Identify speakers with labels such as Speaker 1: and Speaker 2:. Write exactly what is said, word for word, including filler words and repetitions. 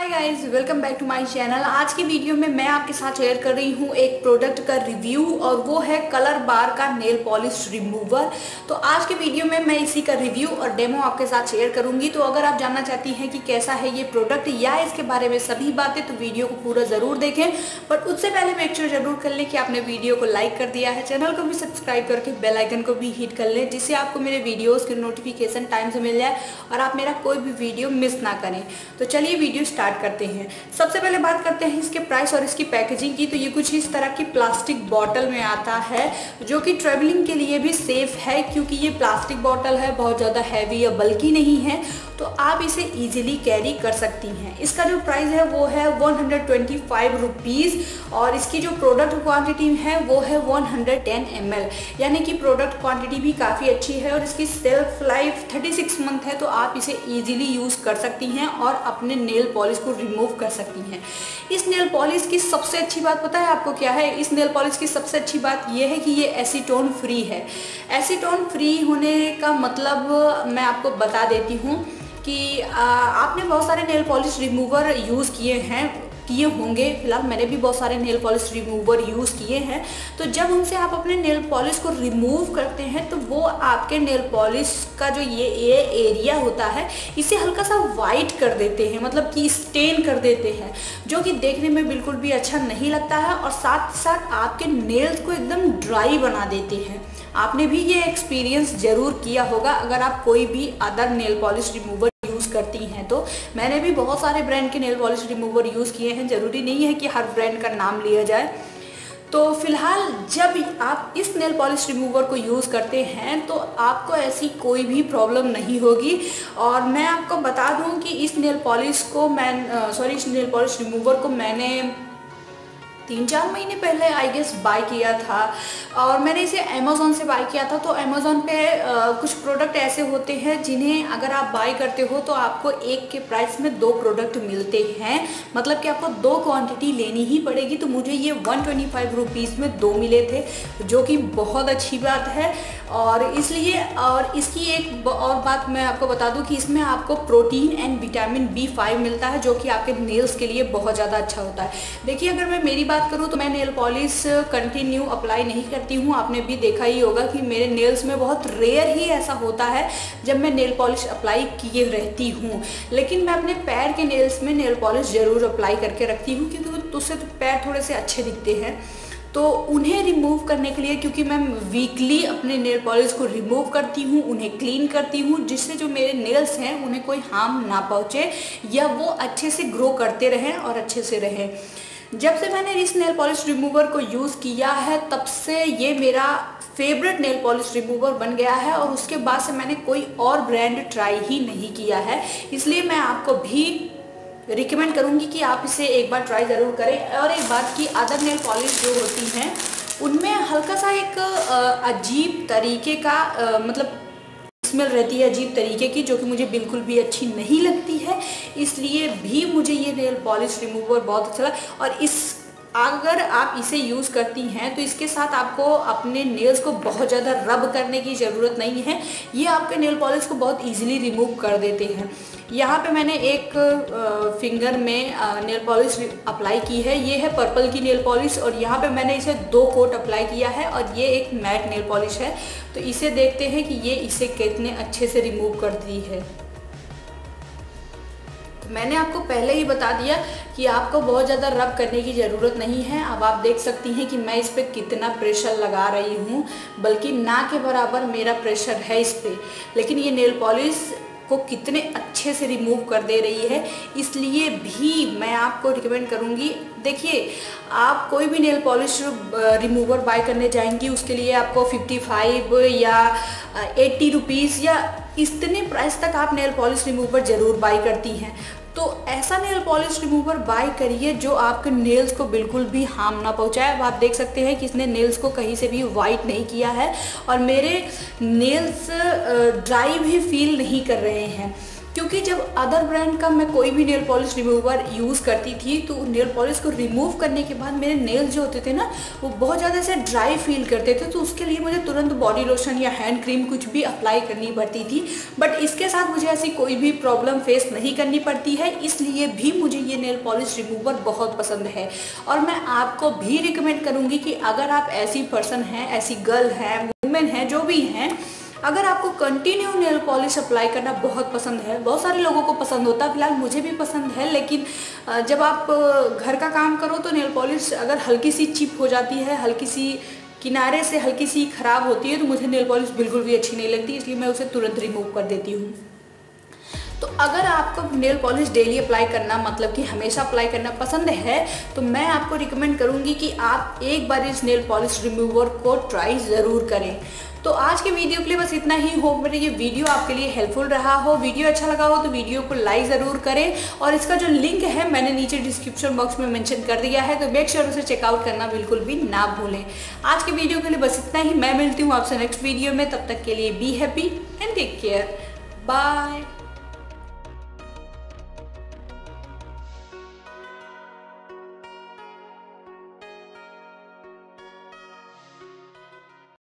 Speaker 1: Hi guys, welcome back to my channel. आज की video में मैं आपके साथ शेयर कर रही हूँ एक प्रोडक्ट का रिव्यू और वो है कलर बार का नेल पॉलिश रिमूवर। तो आज के वीडियो में मैं इसी का रिव्यू और डेमो आपके साथ शेयर करूंगी। तो अगर आप जानना चाहती हैं कि कैसा है ये प्रोडक्ट या इसके बारे में सभी बातें तो वीडियो को पूरा ज़रूर देखें। पर उससे पहले मेक श्योर जरूर कर लें कि आपने वीडियो को लाइक कर दिया है, चैनल को भी सब्सक्राइब करके बेल आइकन को भी हिट कर लें, जिससे आपको मेरे वीडियोज़ की नोटिफिकेशन टाइम से मिल जाए और आप मेरा कोई भी वीडियो मिस ना करें। तो चलिए वीडियो स्टार्ट करते हैं। सबसे पहले बात करते हैं इसके प्राइस और इसकी पैकेजिंग की। तो ये कुछ इस तरह की प्लास्टिक बॉटल में आता है, जो कि ट्रैवलिंग के लिए भी सेफ है, क्योंकि ये प्लास्टिक बॉटल है, बहुत ज़्यादा हैवी या बल्कि नहीं है, तो आप इसे इजीली कैरी कर सकती हैं। इसका जो प्राइस है वो है one hundred twenty five rupees और इसकी जो प्रोडक्ट क्वांटिटी है वो है one hundred ten M L, यानी कि प्रोडक्ट क्वांटिटी भी काफ़ी अच्छी है और इसकी self life thirty six month है। तो आप इसे इजीली यूज़ कर सकती हैं और अपने नेल पॉलिश को रिमूव कर सकती हैं। इस नेल पॉलिश की सबसे अच्छी बात पता है आपको क्या है? इस नेल पॉलिश की सबसे अच्छी बात यह है कि ये एसीटोन फ्री है। एसीटोन फ्री होने का मतलब मैं आपको बता देती हूँ कि आ, आपने बहुत सारे नेल पॉलिश रिमूवर यूज़ किए हैं किए होंगे। फिलहाल मैंने भी बहुत सारे नेल पॉलिश रिमूवर यूज़ किए हैं। तो जब उनसे आप अपने नेल पॉलिश को रिमूव करते हैं तो वो आपके नेल पॉलिश का जो ये ये एरिया होता है इसे हल्का सा वाइट कर देते हैं, मतलब कि स्टेन कर देते हैं, जो कि देखने में बिल्कुल भी अच्छा नहीं लगता है और साथ साथ आपके नेल्स को एकदम ड्राई बना देते हैं। आपने भी ये एक्सपीरियंस ज़रूर किया होगा अगर आप कोई भी other nail polish remover use करती हैं। तो मैंने भी बहुत सारे ब्रांड के नेल पॉलिश रिमूवर यूज़ किए हैं, ज़रूरी नहीं है कि हर ब्रांड का नाम लिया जाए। तो फिलहाल जब आप इस नेल पॉलिश रिमूवर को यूज़ करते हैं तो आपको ऐसी कोई भी प्रॉब्लम नहीं होगी। और मैं आपको बता दूं कि इस नेल पॉलिश को मैं सॉरी इस नेल पॉलिश रिमूवर को मैंने तीन चार महीने पहले आई गेस बाय किया था और मैंने इसे अमेज़ॉन से बाय किया था। तो अमेज़ॉन पे आ, कुछ प्रोडक्ट ऐसे होते हैं जिन्हें अगर आप बाय करते हो तो आपको एक के प्राइस में दो प्रोडक्ट मिलते हैं, मतलब कि आपको दो क्वांटिटी लेनी ही पड़ेगी। तो मुझे ये वन ट्वेंटी फाइव रुपीज़ में दो मिले थे, जो कि बहुत अच्छी बात है। और इसलिए और इसकी एक और बात मैं आपको बता दूं कि इसमें आपको protein and vitamin B five मिलता है, जो कि आपके नेल्स के लिए बहुत ज़्यादा अच्छा होता है। देखिए, अगर मैं मेरी बात करूं तो मैं नेल पॉलिश कंटिन्यू अप्लाई नहीं करती हूं। आपने भी देखा ही होगा कि मेरे नेल्स में बहुत रेयर ही ऐसा होता है जब मैं नेल पॉलिश अप्लाई किए रहती हूं, लेकिन मैं अपने पैर के नेल्स में नेल पॉलिश ज़रूर अप्लाई करके रखती हूं, क्योंकि उससे तो पैर थोड़े से अच्छे दिखते हैं। तो उन्हें रिमूव करने के लिए, क्योंकि मैं वीकली अपने नेल पॉलिश को रिमूव करती हूँ, उन्हें क्लीन करती हूँ, जिससे जो मेरे नेल्स हैं उन्हें कोई हार्म ना पहुँचे या वो अच्छे से ग्रो करते रहें और अच्छे से रहें। जब से मैंने इस नेल पॉलिश रिमूवर को यूज़ किया है तब से ये मेरा फेवरेट नेल पॉलिश रिमूवर बन गया है और उसके बाद से मैंने कोई और ब्रांड ट्राई ही नहीं किया है। इसलिए मैं आपको भी रिकमेंड करूंगी कि आप इसे एक बार ट्राई ज़रूर करें। और एक बात कि अदर नेल पॉलिश जो होती हैं उनमें हल्का सा एक अजीब तरीके का मतलब स्मेल रहती है, अजीब तरीके की, जो कि मुझे बिल्कुल भी अच्छी नहीं लगती है। इसलिए भी मुझे ये नेल पॉलिश रिमूवर बहुत अच्छा लगा। और इस अगर आप इसे यूज़ करती हैं तो इसके साथ आपको अपने नेल्स को बहुत ज़्यादा रब करने की ज़रूरत नहीं है, ये आपके नेल पॉलिश को बहुत इजीली रिमूव कर देते हैं। यहाँ पे मैंने एक फिंगर में नेल पॉलिश अप्लाई की है, ये है पर्पल की नेल पॉलिश और यहाँ पे मैंने इसे दो कोट अप्लाई किया है और ये एक मैट नेल पॉलिश है। तो इसे देखते हैं कि ये इसे कितने अच्छे से रिमूव करती है। मैंने आपको पहले ही बता दिया कि आपको बहुत ज़्यादा रब करने की ज़रूरत नहीं है। अब आप देख सकती हैं कि मैं इस पर कितना प्रेशर लगा रही हूँ, बल्कि ना के बराबर मेरा प्रेशर है इस पर, लेकिन ये नेल पॉलिश को कितने अच्छे से रिमूव कर दे रही है। इसलिए भी मैं आपको रिकमेंड करूँगी, देखिए आप कोई भी नेल पॉलिश रिमूवर बाय करने जाएंगी उसके लिए आपको फिफ्टी फाइव या एट्टी रुपीज़ या इतने प्राइस तक आप नेल पॉलिश रिमूवर ज़रूर बाय करती हैं। तो ऐसा नेल पॉलिश रिमूवर बाय करिए जो आपके नेल्स को बिल्कुल भी हार्म ना पहुंचाए। अब आप देख सकते हैं कि इसने नेल्स को कहीं से भी वाइट नहीं किया है और मेरे नेल्स ड्राई भी फील नहीं कर रहे हैं। क्योंकि जब अदर ब्रांड का मैं कोई भी नेल पॉलिश रिमूवर यूज़ करती थी तो नेल पॉलिश को रिमूव करने के बाद मेरे नेल्स जो होते थे ना वो बहुत ज़्यादा से ड्राई फील करते थे, तो उसके लिए मुझे तुरंत बॉडी लोशन या हैंड क्रीम कुछ भी अप्लाई करनी पड़ती थी। बट इसके साथ मुझे ऐसी कोई भी प्रॉब्लम फेस नहीं करनी पड़ती है, इसलिए भी मुझे ये नेल पॉलिश रिमूवर बहुत पसंद है। और मैं आपको भी रिकमेंड करूँगी कि अगर आप ऐसी पर्सन हैं, ऐसी गर्ल हैं, वुमेन हैं, जो भी हैं, अगर आपको कंटिन्यू नेल पॉलिश अप्लाई करना बहुत पसंद है, बहुत सारे लोगों को पसंद होता है, फिलहाल मुझे भी पसंद है, लेकिन जब आप घर का काम करो तो नेल पॉलिश अगर हल्की सी चिप हो जाती है, हल्की सी किनारे से हल्की सी ख़राब होती है, तो मुझे नेल पॉलिश बिल्कुल भी अच्छी नहीं लगती, इसलिए मैं उसे तुरंत रिमूव कर देती हूँ। तो अगर आपको नेल पॉलिश डेली अप्लाई करना, मतलब कि हमेशा अप्लाई करना पसंद है, तो मैं आपको रिकमेंड करूंगी कि आप एक बार इस नेल पॉलिश रिमूवर को ट्राई ज़रूर करें। तो आज के वीडियो के लिए बस इतना ही। होप मेरा ये वीडियो आपके लिए हेल्पफुल रहा हो। वीडियो अच्छा लगा हो तो वीडियो को लाइक ज़रूर करें, और इसका जो लिंक है मैंने नीचे डिस्क्रिप्शन बॉक्स में मेंशन कर दिया है, तो मेक श्योर उसे चेकआउट करना बिल्कुल भी ना भूलें। आज के वीडियो के लिए बस इतना ही। मैं मिलती हूँ आपसे नेक्स्ट वीडियो में, तब तक के लिए be happy and take care. Bye.